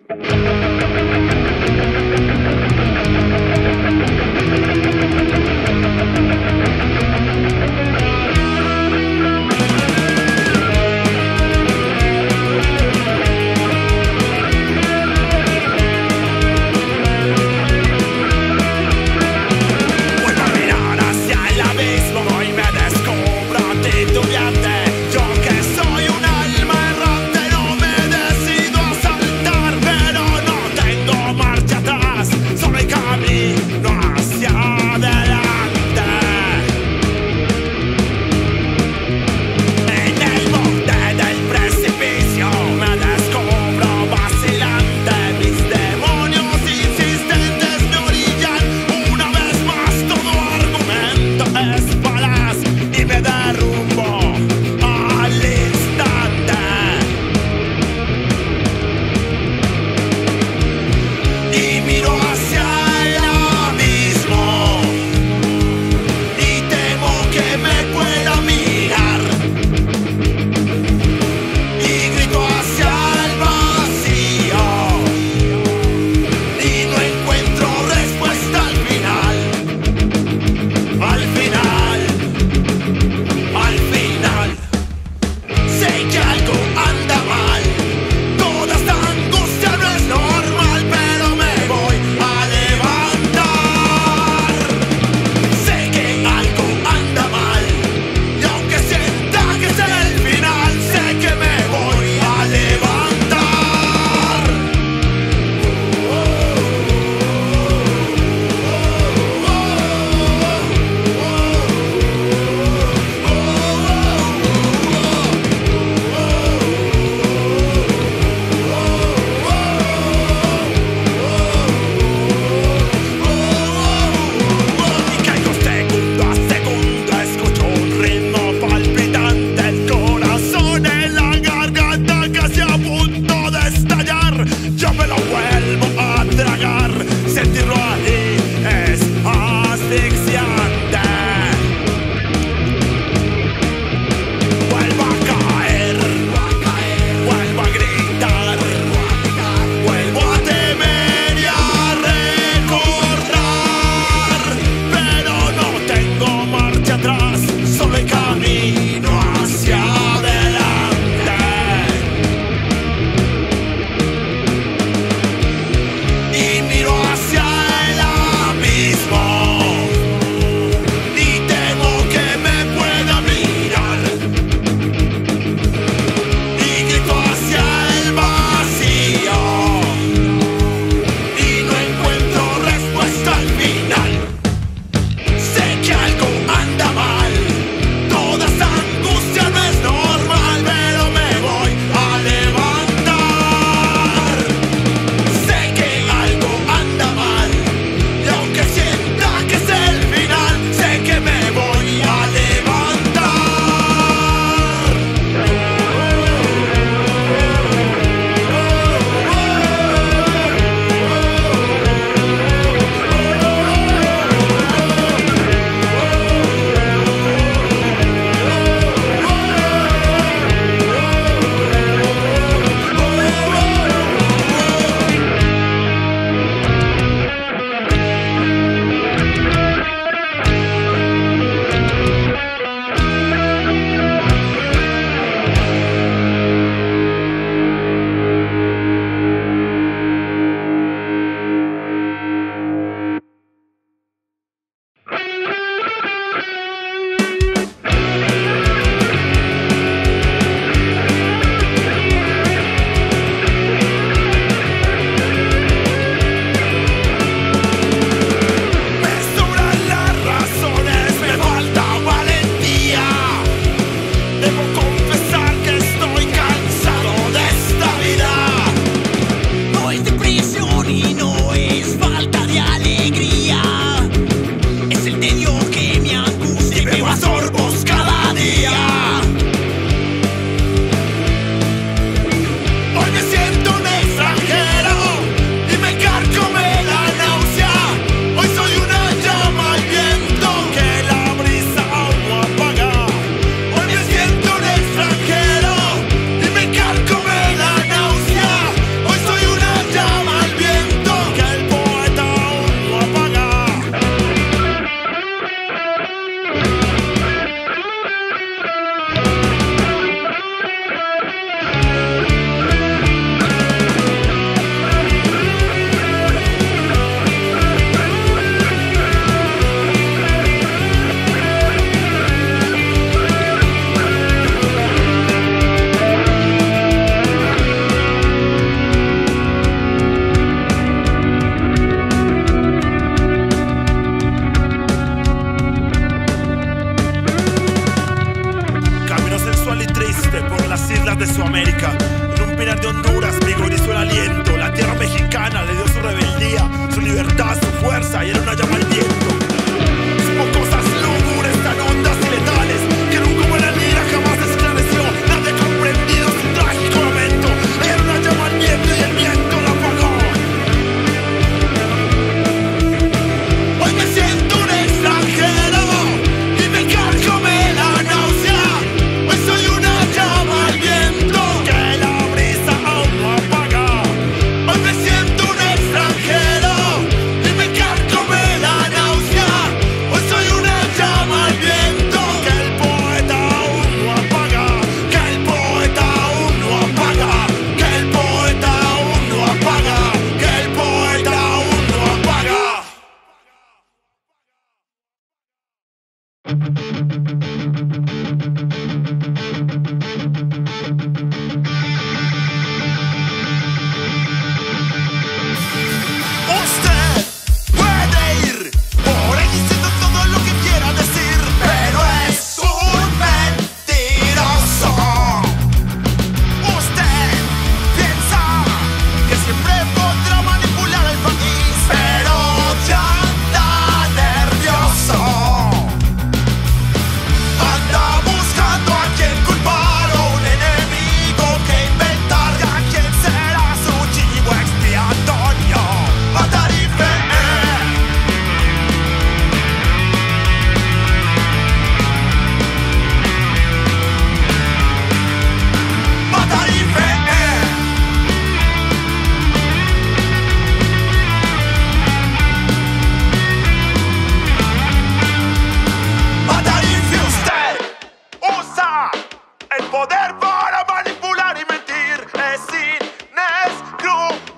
Yo que soy un alma errante no me decido a saltar, pero no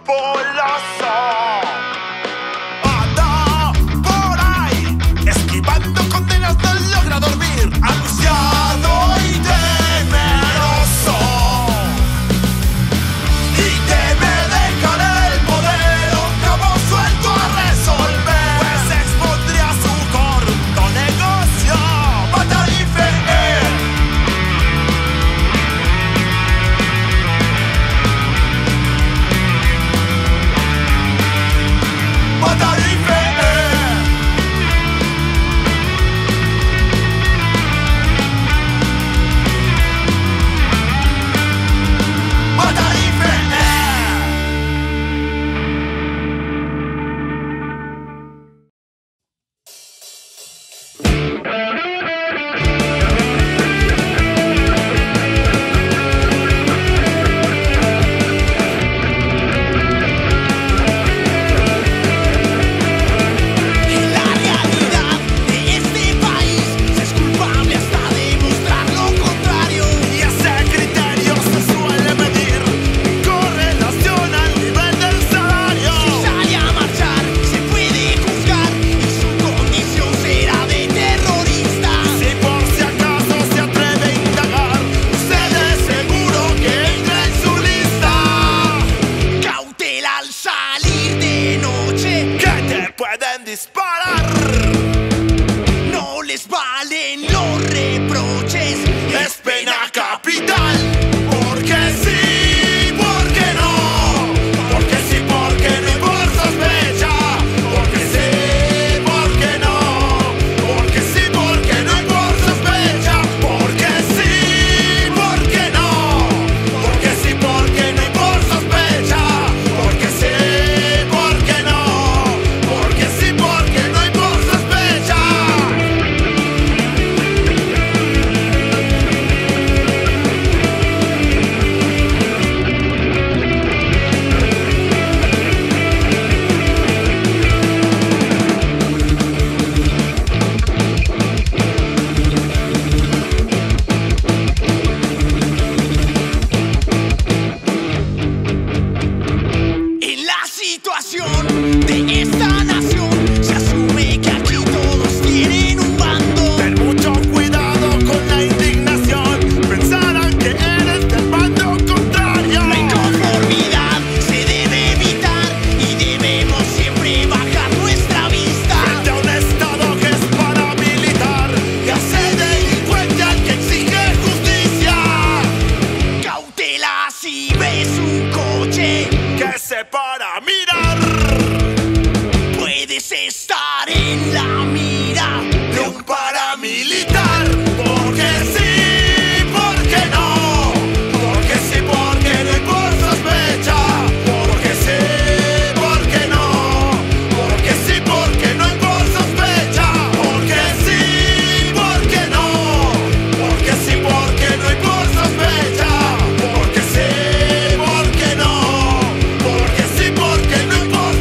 populoso. Anda por ahí, esquivando condenas, no logra dormir, angustiado y temeroso. Y teme dejar el poder, un cabo suelto a resolver, pues expondría su corto negocio, matar y feer. Matar y feer. Matar y feer. La realidad de este país se es culpable hasta demostrar lo contrario. Y ese criterio se suele medir en correlación al nivel del salario. Si sale a marchar, se puede juzgar y su condición será de terrorista. Si por si acaso se atreve a indagar, usted es seguro que entra en su lista. Cautela al salir de noche, Que te pueden disparar. no les valen los reproches. Es pena capital. Porque sí, porque no. Porque sí, porque no y por sospecha. Porque sí, porque no. Porque sí, porque no y por sospecha. Porque sí, porque no. Porque sí, porque no y por sospecha. Porque sí, porque no. Porque sí, porque no y por sospecha. En la situación de esta nación se asume que aquí todos tienen un bando. Ten mucho cuidado con la indignación. Pensarán que eres del bando contrario. La inconformidad se debe evitar y debemos siempre bajar nuestra vista. Frente a un estado que es paramilitar y hace delincuente al que exige justicia. Cautela si ves un coche, Que se para a mirar puedes estar en la mira. de un paramilitar. Porque sí, porque no. Porque sí, porque no y por sospecha. Porque sí, porque no. Porque sí, porque no y por sospecha. Porque sí, porque no. Porque sí, porque no y por sospecha. Porque sí, porque no. Porque sí, porque no y por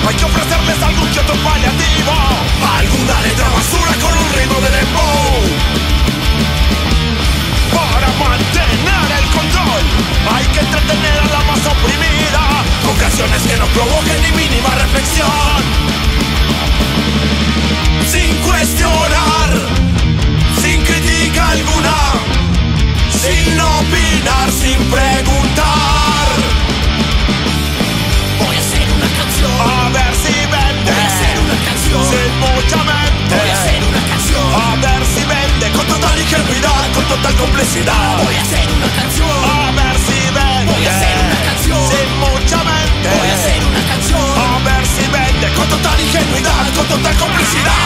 hay que ofrecerles algún que otro paliativo, alguna letra basura con un ritmo de dembow, para mantener el control. Hay que entretener a la masa oprimida con canciones que no provoquen ni mínima reflexión, sin cuestionar, sin crítica alguna, sin opinar, sin preguntar. Voy a hacer una canción, A ver si vende, voy a hacer una canción, sin mucha mente. voy a hacer una canción, A ver si vende, con total ingenuidad, con total complicidad. voy a hacer una canción, A ver si vende, voy a hacer una canción, sin mucha mente. voy a hacer una canción. A ver si vende, con total ingenuidad, con total complicidad.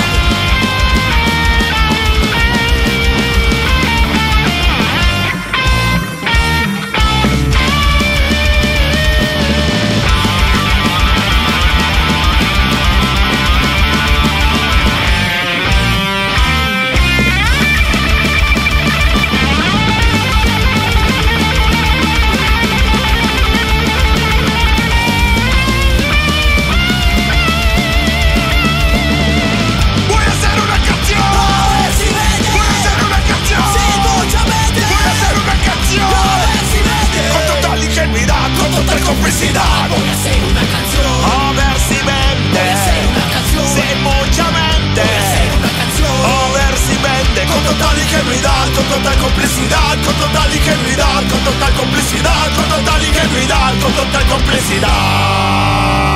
Complicidad. Voy a hacer una canción, A ver si vende, voy a hacer una canción, sin mucha mente. voy a hacer una canción. A ver si vende, con total ingenuidad, con total complicidad, con total ingenuidad, con total complicidad, con total ingenuidad, con total complicidad.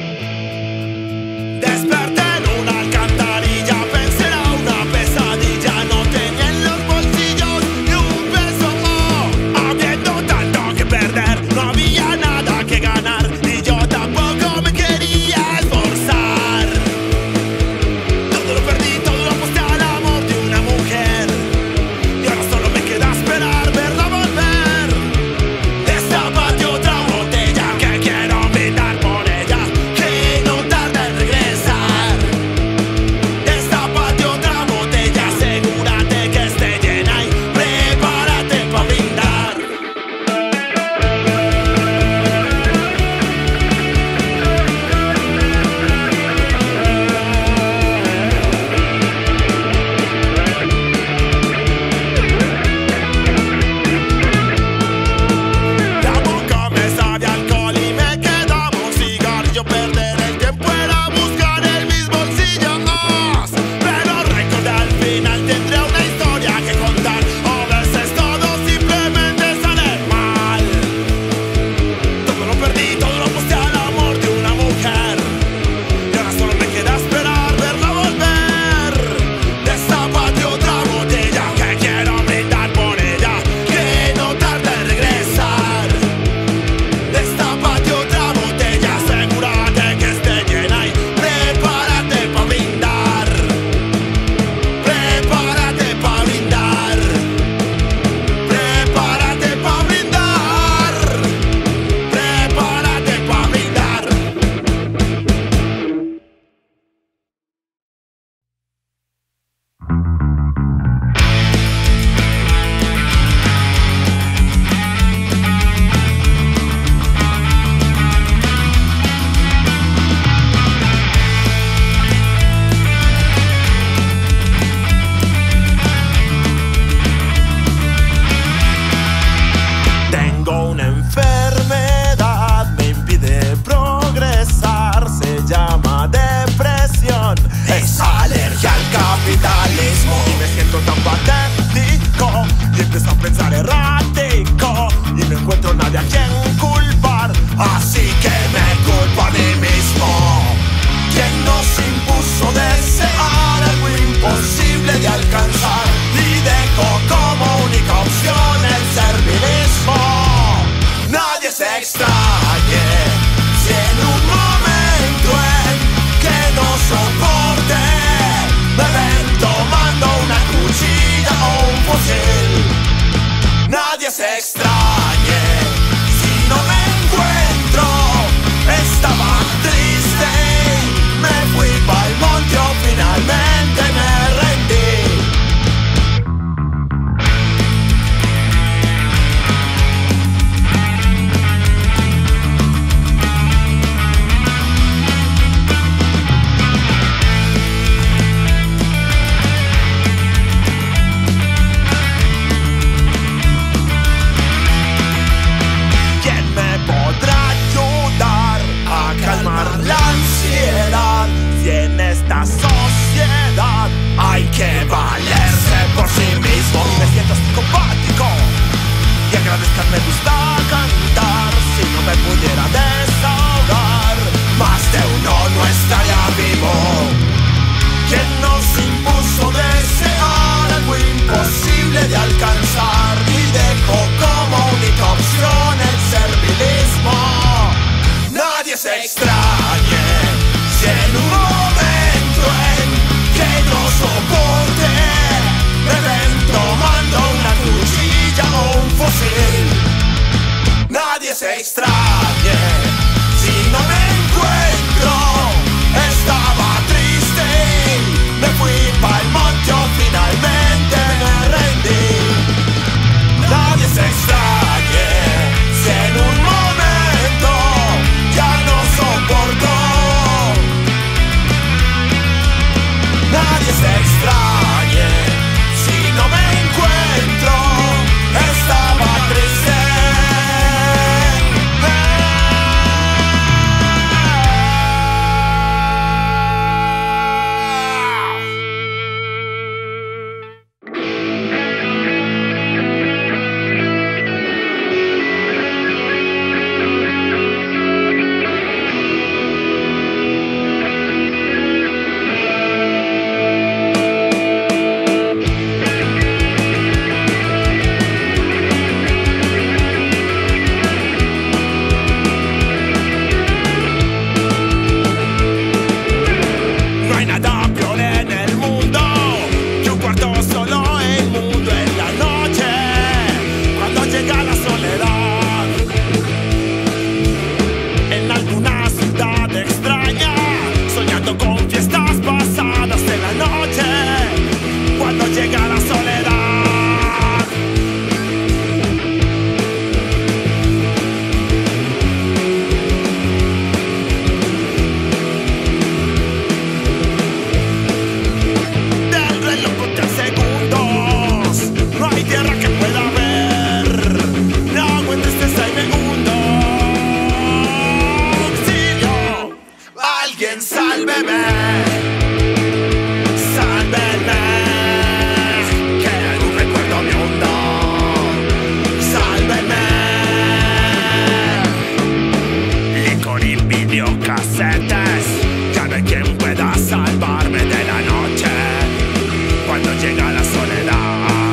Desperté en una alcantarilla, pensé era una pesadilla. extrañe si no me encuentro. Estaba triste, me fui pa'l monte, finalmente me rendí. Nadie se extrañe si en un momento ya no soporto. Nadie se extrañe si no me encuentro. Estaba triste. Sálveme, sálveme, que algún recuerdo me hunda. Sálveme, licor y videocasetes, ya no hay quien pueda salvarme de la noche cuando llega la soledad.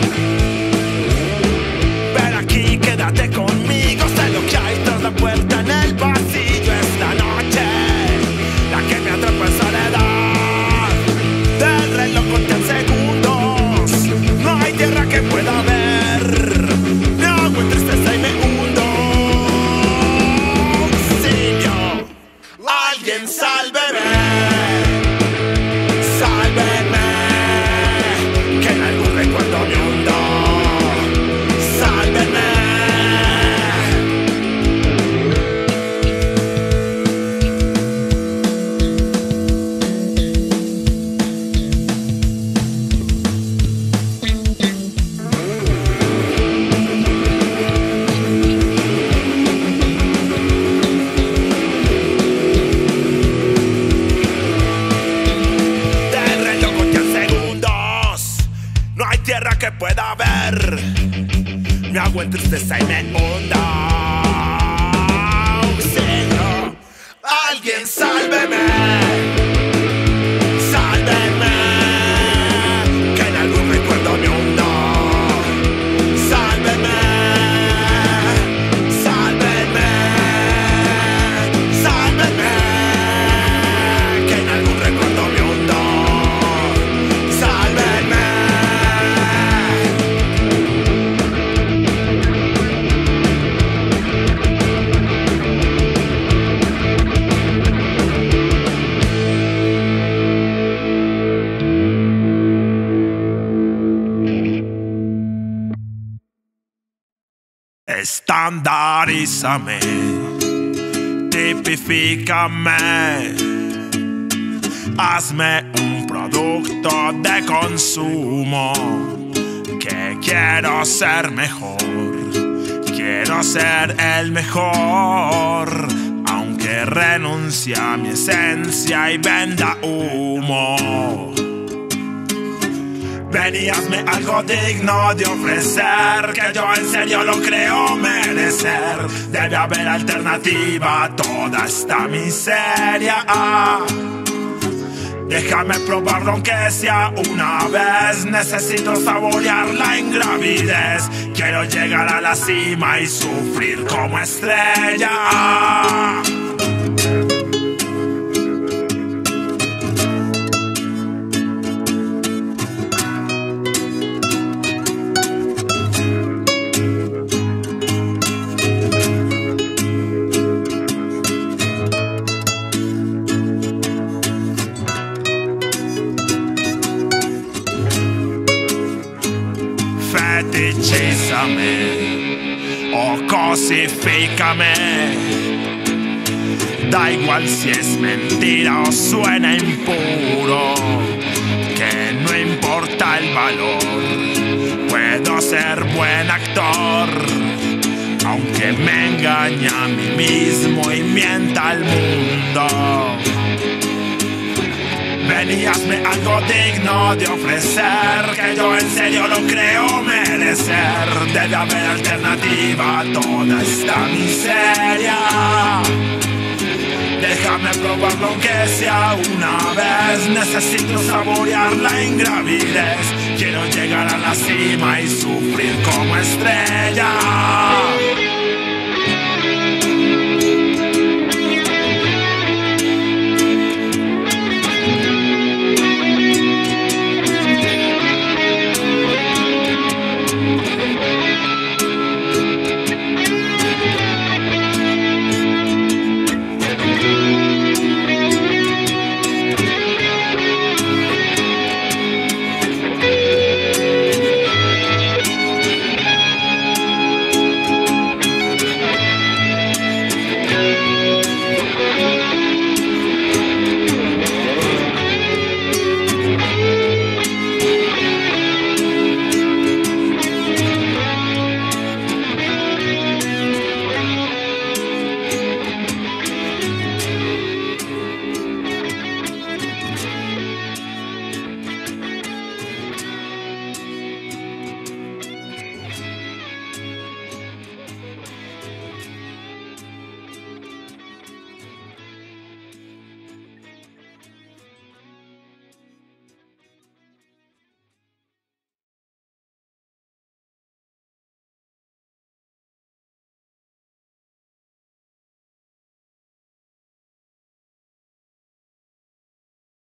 Ven aquí, quédate conmigo, sé lo que hay tras la puerta en el pasillo esta noche. La que me atrapa en soledad. Del reloj contan segundos. No hay tierra que pueda ver. Me hago en tristeza y me hundo. Auxilio, alguien sálveme. Sálveme, que en algún recuerdo me hundo. Sálveme. Tierra que pueda ver, me hago en tristeza y me hunda. Auxilio, alguien sálveme, sálveme, que en algún recuerdo me hundo. Sálveme, sálveme, sálveme, que en algún recuerdo me hundo. Sálveme. Estandarízame, tipifícame, hazme un producto de consumo, que quiero ser mejor, quiero ser el mejor, aunque renuncie a mi esencia y venda humo. Ven y hazme algo digno de ofrecer, que yo en serio lo creo merecer. Debe haber alternativa a toda esta miseria. Déjame probarlo aunque sea una vez. Necesito saborear la ingravidez. Quiero llegar a la cima y sufrir como estrella. feticizzami o cosifícame. Da igual si es mentira o suena impuro, que no importa el valor. Puedo ser buen actor, aunque me engañe a mí mismo y mienta al mundo. Ven y hazme algo digno de ofrecer, que yo en serio lo creo merecer. Debe haber alternativa a toda esta miseria. Déjame probarlo aunque sea una vez. Necesito saborear la ingravidez. Quiero llegar a la cima y sufrir como estrella.